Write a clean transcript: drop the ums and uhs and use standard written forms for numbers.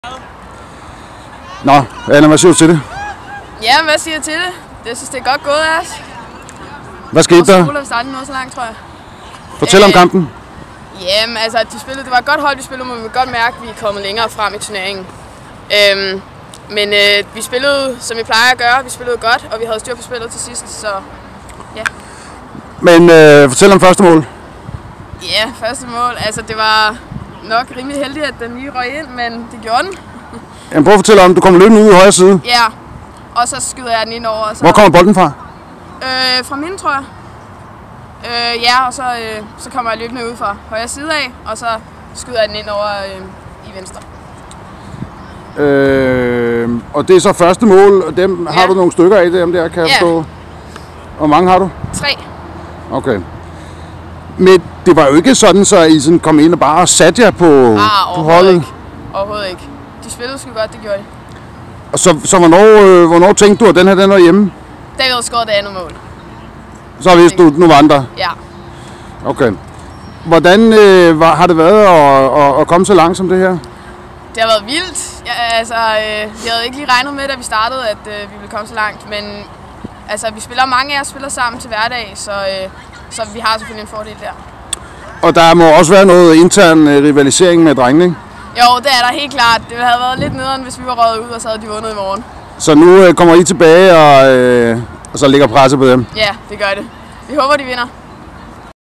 Nå, Anna, hvad siger du til det? Ja, hvad siger jeg til det? Jeg synes, det er godt gået af os. Hvad skete der? Skole har startet noget så langt, tror jeg. Fortæl om kampen. Jamen, altså, det var et godt hold, vi spillede, men vi kan godt mærke, at vi er kommet længere frem i turneringen. Men vi spillede, som vi plejer at gøre. Vi spillede godt, og vi havde styr på spillet til sidst, så ja. Men fortæl om første mål. Ja, første mål. Altså, det var nok rimelig heldigt, at den lige røg ind, men det gjorde den. Jamen, prøv at fortælle om, du kommer løbende ud i højre side. Ja, og så skyder jeg den ind over. Så... Hvor kommer bolden fra? Fra min, tror jeg. Ja, og så kommer jeg løbende ud fra højre side af, og så skyder jeg den ind over i venstre. Og det er så første mål, og dem har du nogle stykker af dem der, kan jeg forstå. Hvor mange har du? 3. Okay. Men det var jo ikke sådan, så I sådan kom ind og bare satte jer på holdet? Ikke. Overhovedet ikke. De spillede sgu godt, det gjorde de. Og så hvornår tænkte du, at den var hjemme? Da vi havde skåret det andet mål. Så vidste du, nu vandt der? Ja. Okay. Hvordan har det været at komme så langt som det her? Det har været vildt. Vi havde ikke lige regnet med, da vi startede, at vi ville komme så langt. Men altså, mange af os spiller sammen til hverdag, så vi har selvfølgelig en fordel der. Og der må også være noget intern rivalisering med drengene, ikke? Jo, det er der helt klart. Det havde været lidt nederen, hvis vi var røget ud, og så havde de vundet i morgen. Så nu kommer I tilbage, og så ligger presset på dem? Ja, det gør det. Vi håber, de vinder.